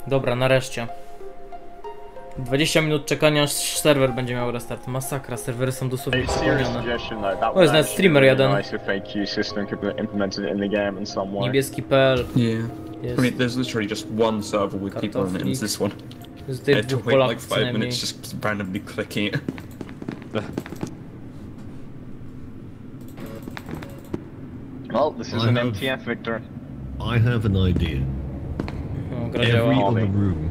Dobra, nareszcie. 20 minut czekania, aż serwer będzie miał restart. Masakra, serwery są dosłownie przepełnione. O, jest nawet streamer jeden. Niebieski.pl. Yeah. I mean, there's literally just one server with people on it, and it's this one. Jest I tych had to dwóch wait like Polaków co 5 najmniej. minutes just randomly clicking it. Well, this is an MTF, Victor. I have an idea. No, gra Every działa. other room.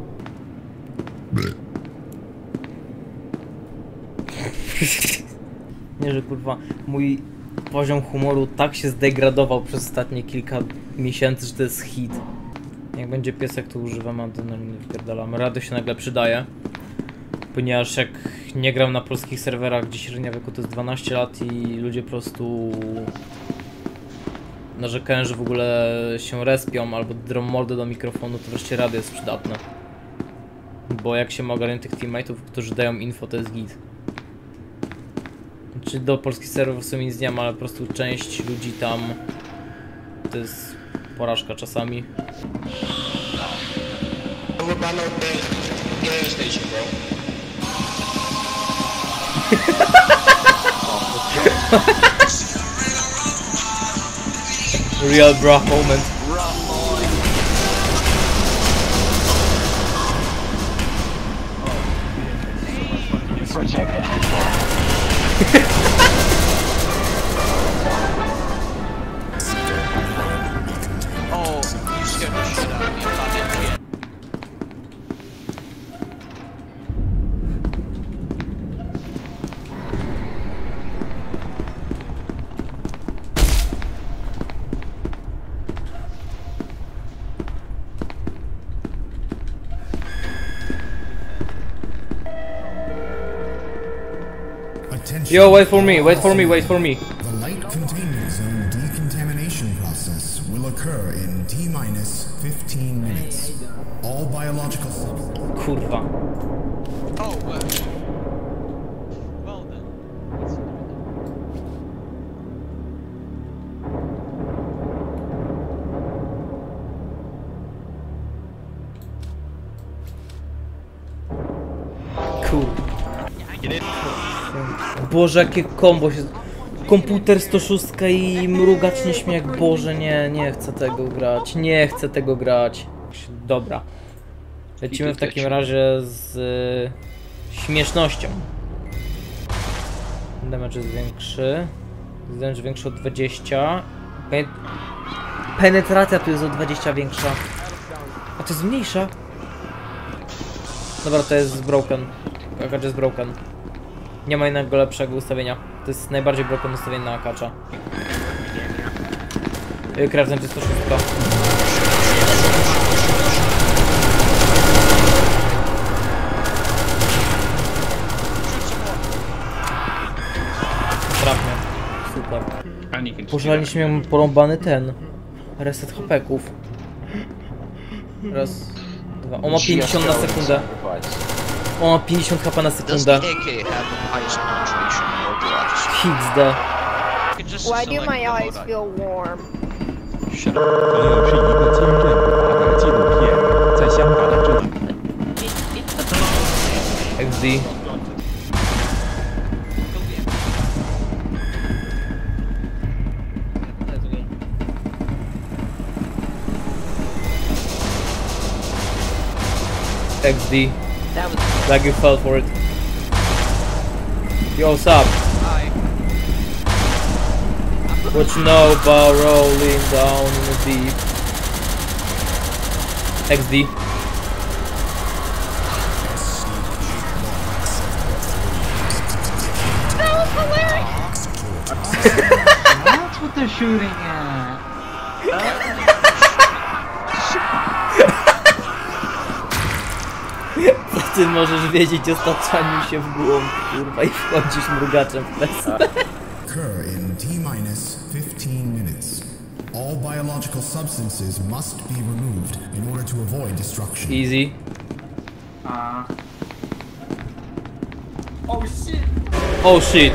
Nie, że kurwa, mój poziom humoru tak się zdegradował przez ostatnie kilka miesięcy, że to jest hit. Jak będzie piesek, to używam, a to nie wpierdalamy. Radio się nagle przydaje. Ponieważ jak nie gram na polskich serwerach, gdzie średnia wieku to jest 12 lat i ludzie po prostu narzekają, że w ogóle się respią albo drą mordę do mikrofonu, to wreszcie radio jest przydatne. Bo jak się ma ogarniać tych teammate'ów, którzy dają info, to jest git. Czy do polskich serwerów w sumie nic nie ma, ale po prostu część ludzi tam to jest porażka czasami. Real bra moment. Oh, you scared the shit out of me. I thought that kid. Yo, wait for me, wait for me, wait for me. The light containment zone decontamination process will occur in T-minus 15 minutes. All biological substances. Kurwa. Oh, well then. Kurwa. Boże, jakie kombo się... Komputer 106 i mrugacz nieśmiech. Boże, nie chcę tego grać. Nie chcę tego grać. Dobra. Lecimy w takim razie z śmiesznością. Damage jest większy. Damage większy o 20. Penetracja tu jest o 20 większa. A to jest mniejsza. Dobra, to jest broken. Akacz jest broken. Nie ma innego lepszego ustawienia. To jest najbardziej broken ustawienie na akacza. Krawcem to jest to szóstka. Trafnie. Super. Pożaliliśmy miał porąbany ten reset hapeków. Raz, dwa. On ma 50 na sekundę. On ma 50 HP na sekundę. XD. Why do my eyes feel warm? 是一个坚韧不拔的纪录片，在香港的这里。 XD. XD. Like you fell for it. Yo, what's up? Hi. What you know about rolling down in the deep? XD. That was hilarious! That's what they're shooting at. Ty możesz wiedzieć o staczaniu się w głąb, kurwa, i wchodzisz mrugaczem w test. Occur in T-minus 15 minutes. All biological substances must be removed in order to avoid destruction. Easy. Oh shit! Oh shit.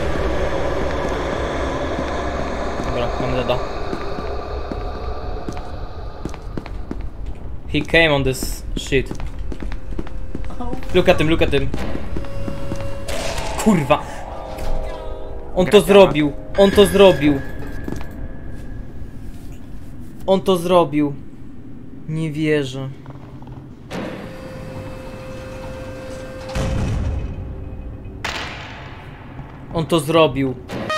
Dobra, mamy deda. He came on this Shit. Look at him. Kurwa. On to zrobił. On to zrobił. Nie wierzę. On to zrobił.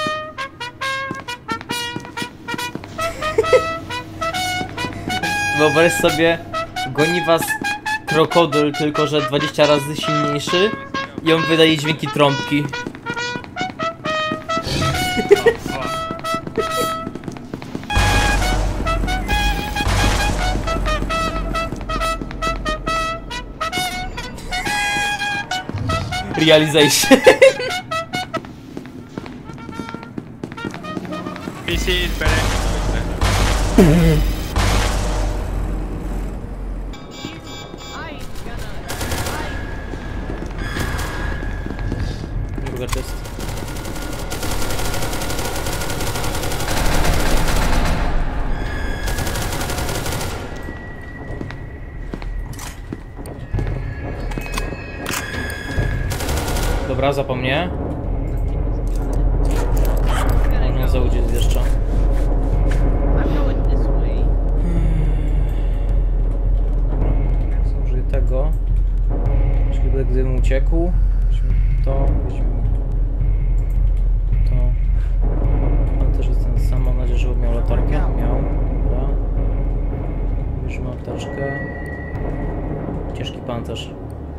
Wyobraź sobie, goni was krokodyl, tylko że 20 razy silniejszy i on wydaje dźwięki trąbki. Realization. PC is better. Druga test. Dobra, zapomnę. Można zaudzieć jeszcze. Użyję tego. Czyli gdybym uciekł. Weźmy to, to. On też jest ten sam, mam nadzieję, że miał latarkę. Miał, dobra. Już mam apteczkę. Ciężki pancerz.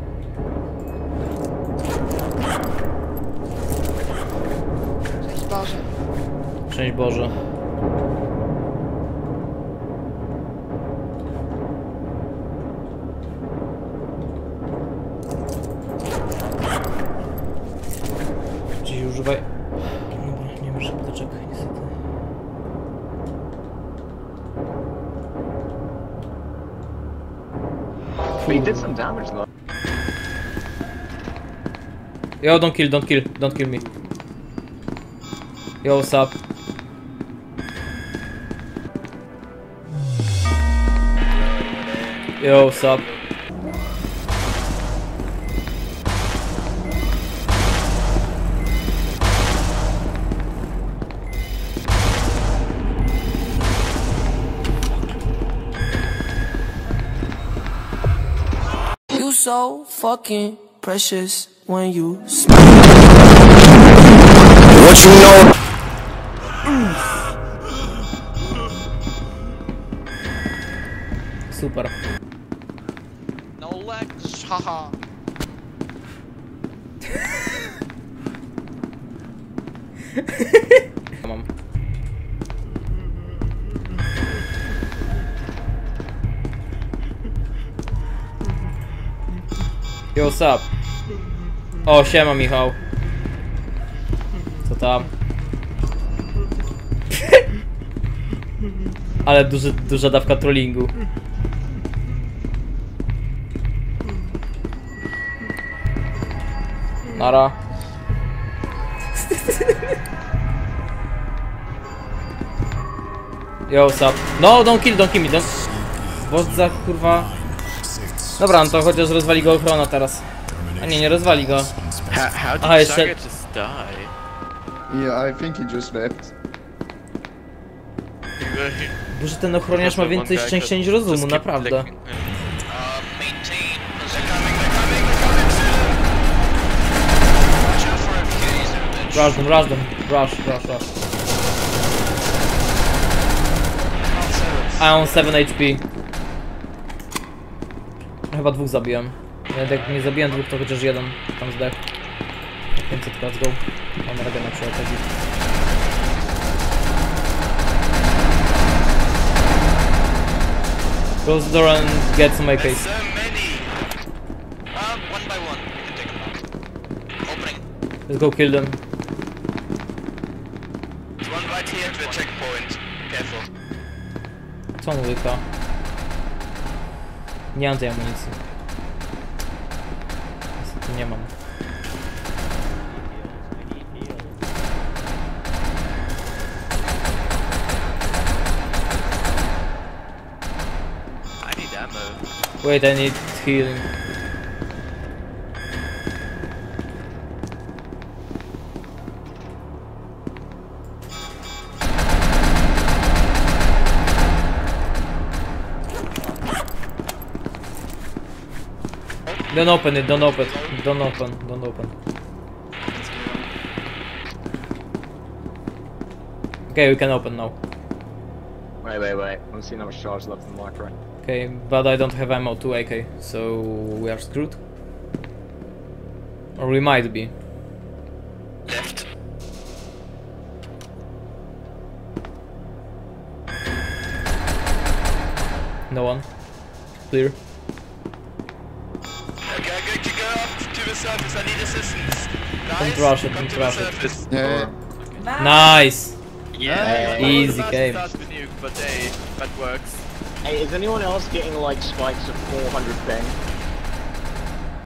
Boże. Szczęść Boże. Czyli używaj... Dobra, nie masz apteczek, niestety. He did some damage though. Yo, don't kill me. Yo, what's up? Yo, what's up? You so fucking precious when you What you know? Super. No legs, haha. Mam. Yo, what's up? O, siema Michał. Co tam? Ale duża dawka trollingu. Nara. Yo, what's up? No, don't kill me, don't. Bo za kurwa. Dobra, no to chociaż rozwali go ochrona teraz. A nie rozwali go. How did Aha, jeszcze... just die? Yeah, I think he just left. Boże, ten ochroniarz ma więcej szczęścia niż rozumu, naprawdę. Rush them. I on 7 HP. Chyba dwóch zabiłem. Nawet jak nie zabiłem dwóch, to chociaż jeden tam zdech. 500, let's go. Mam ragę na przykład. Close the door and get some AKs. So many. One by one. You can take them out. Opening. Let's go kill them. There's one right here to a checkpoint. Careful. Co on łyka? Nie mam tej amunicji. Niestety nie mam. I need ammo. Wait, I need healing. Don't open it, don't open, don't open, don't open. Okay, we can open now. Wait. I'm seeing how much charge left in the micro. Okay, but I don't have ammo to AK, so we are screwed. Or we might be. Left. No one. Clear. Okay, I'm going to go up to the surface. I need assistance. Don't rush it, don't rush it. Yeah. Nice! Yeah. Easy game. Start the nuke, but hey, that works. Hey, is anyone else getting like spikes of 400 ping?